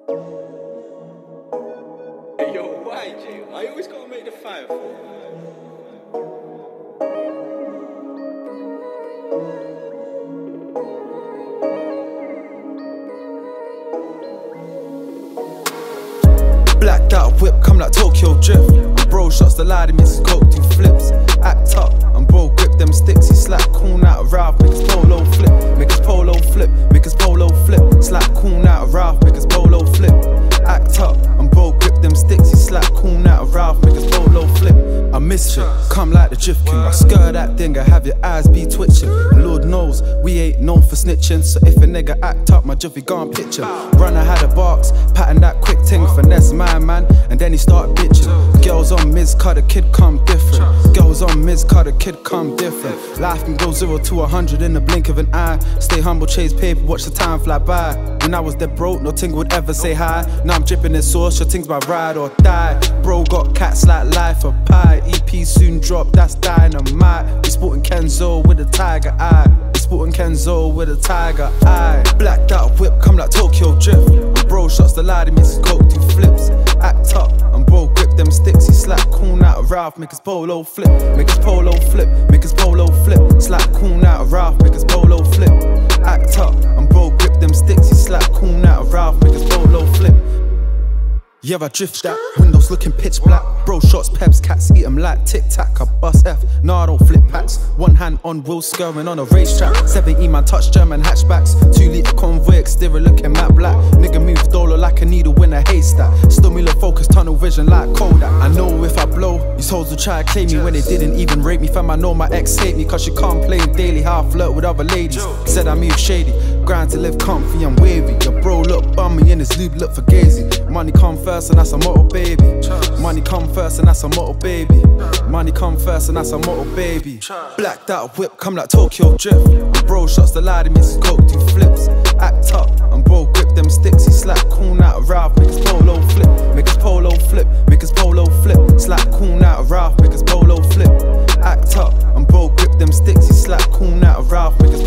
Hey, yo, why, Jay? I always gotta make the 5-4. Blacked out whip, come like Tokyo drift. And bro shots the lad, he makes his coke do flips. Act up, and bro grip them sticks. He slap coon out of Ralph, make his polo flip. Make his polo flip, make his polo flip. Slap coon out of Ralph, make his polo flip. Act up, and bro grip them sticks. He slap coon out of Ralph, make his polo flip. I miss shit, come like the drift king. I skirt that thing, I have your eyes be twitching. And Lord knows, we ain't known for snitching. So if a nigga act up, my jiffy gone picture. Runner had a box, pattern that quick ting, finesse my man, and then he start bitching. Girls on Miz, cut the kid come different. Girls on Miz, cut the kid come different. Life can go 0 to 100 in the blink of an eye. Stay humble, chase paper, watch the time fly by. When I was dead broke, no ting would ever say hi. Now I'm dripping in sauce, your ting's my ride or die. Bro got cats like life of pie. EP soon drop, that's dynamite. We sporting Kenzo with a tiger eye. We sporting Kenzo with a tiger eye. Blacked out whip, come like Tokyo drift. And bro shots the lad, he makes his coke do flips. Act up, and bro grip them sticks. He slap coon out of Ralph, make his polo flip. Make his polo flip, make his polo flip. Slap coon out of Ralph, make his polo flip. Act up, and bro grip them sticks. He slap coon out of Ralph, make his polo flip. Yeah, I drift that, windows looking pitch black. Bro shots, peps, cats, eat 'em like tic-tac. I bust F, nah I don't flip packs. One hand on wheel, skirring on a racetrack. 7E man touch German hatchbacks. 2-litre convoy, exterior looking matte black. Nigga move dollar like a needle in a haystack. Still me look focused, tunnel vision like Kodak. I know if I blow, these hoes will try to claim me when they didn't even rape me. Fam, I know my ex hate me cause she can't play daily. How I flirt with other ladies. Said I move shady, grind to live comfy and wavy. Your bro look bummy and his lube look for gazy. Money come first and that's a motto, baby. Money come first and that's a motto, baby. Money come first and that's a motto, baby. Blacked out whip, come like Tokyo drift. And bro shots the lad, he makes his coke do flips. Act up, and bro grip them sticks. He slap coon out of Ralph, make his polo flip. Make his polo flip, make his polo flip. Slap coon out of Ralph, make his polo flip. Act up, and bro grip them sticks. He slap coon out of Ralph, make his